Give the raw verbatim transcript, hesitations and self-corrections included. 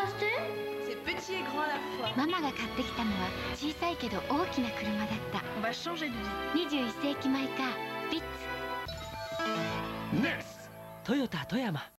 C'est petit et grand à la fois. ママが買ってきたのは小さいけど大きな車だった。 On va changer de vie. にじゅういっ世紀マイカービッツ。 ネストヨタ富山。